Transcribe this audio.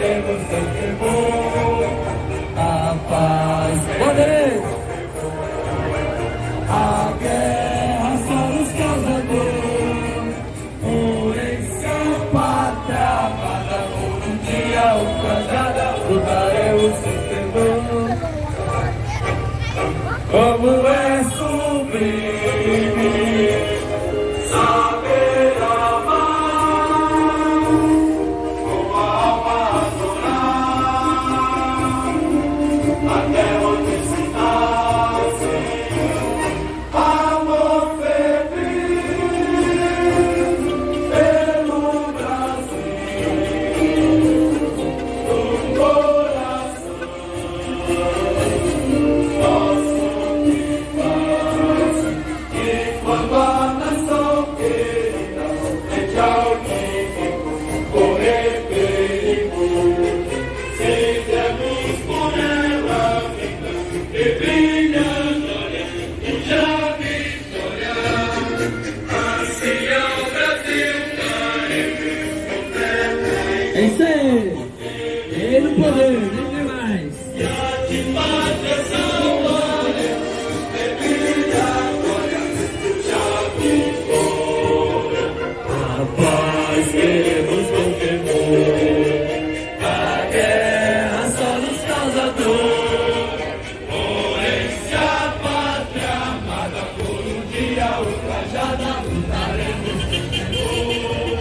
lutaremos sem temor. A paz, poderes, a guerra só nos causa dor. Por essa pátria amada, por um dia ultrajada, lutaremos sem temor. Como é sublime saber amar, com a alma adorar, até onde se nasce amor febril pelo Brasil, do coração nosso. Quando a nação querida frente ao inimigo correr perigo, seguiremos por ela viva e brilhando e já vitória. Assim é o Brasil, faremos. É isso aí! Ele no poder, nem tem mais! E a de pátria salvaremos, e brilha a glória, já vitória. A paz queremos com temor, a guerra só nos causa dor. Porém, se a pátria amada por um dia ultrajada, lutaremos com temor.